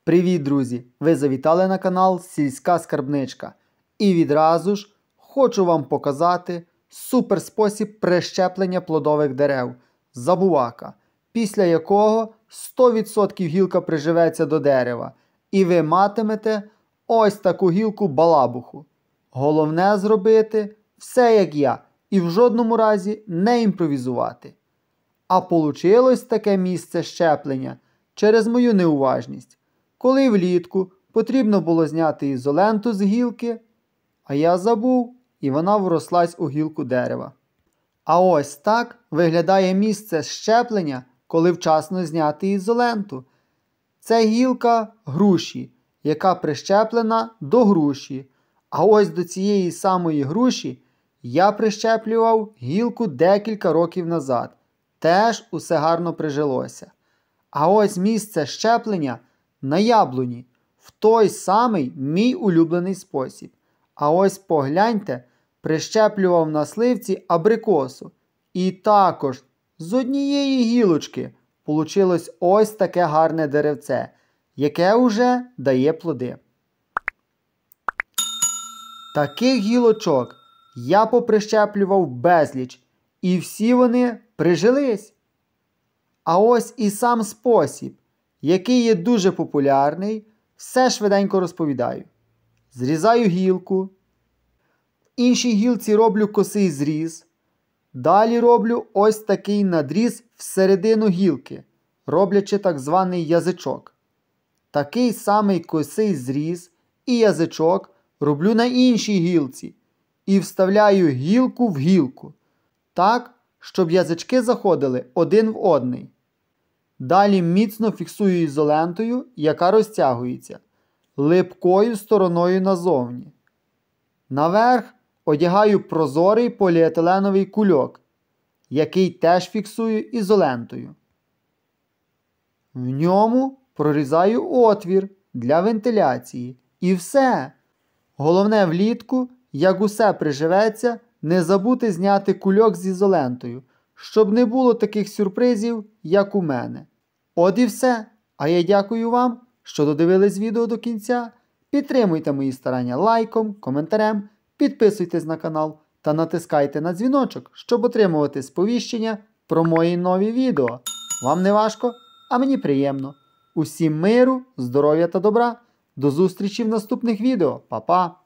Привіт, друзі! Ви завітали на канал Сільська Скарбничка. І відразу ж хочу вам показати суперспосіб прищеплення плодових дерев – забувака, після якого 100% гілка приживеться до дерева і ви матимете ось таку гілку-балабуху. Головне зробити все як я і в жодному разі не імпровізувати. А получилось таке місце щеплення через мою неуважність. Коли влітку потрібно було зняти ізоленту з гілки, а я забув, і вона врослась у гілку дерева. А ось так виглядає місце щеплення, коли вчасно зняти ізоленту. Це гілка груші, яка прищеплена до груші. А ось до цієї самої груші я прищеплював гілку декілька років назад. Теж усе гарно прижилося. А ось місце щеплення на яблуні, в той самий мій улюблений спосіб. А ось погляньте, прищеплював на сливці абрикосу. І також з однієї гілочки получилось ось таке гарне деревце, яке уже дає плоди. Таких гілочок я поприщеплював безліч, і всі вони прижились. А ось і сам спосіб, який є дуже популярний, все швиденько розповідаю. Зрізаю гілку, в іншій гілці роблю косий зріз, далі роблю ось такий надріз всередину гілки, роблячи так званий язичок. Такий самий косий зріз і язичок роблю на іншій гілці і вставляю гілку в гілку, так, щоб язички заходили один в одний. Далі міцно фіксую ізолентою, яка розтягується, липкою стороною назовні. Наверх одягаю прозорий поліетиленовий кульок, який теж фіксую ізолентою. В ньому прорізаю отвір для вентиляції. І все. Головне влітку, як усе приживеться, не забути зняти кульок з ізолентою, щоб не було таких сюрпризів, як у мене. От і все. А я дякую вам, що додивились відео до кінця. Підтримуйте мої старання лайком, коментарем, підписуйтесь на канал та натискайте на дзвіночок, щоб отримувати сповіщення про мої нові відео. Вам не важко, а мені приємно. Усім миру, здоров'я та добра. До зустрічі в наступних відео. Па-па!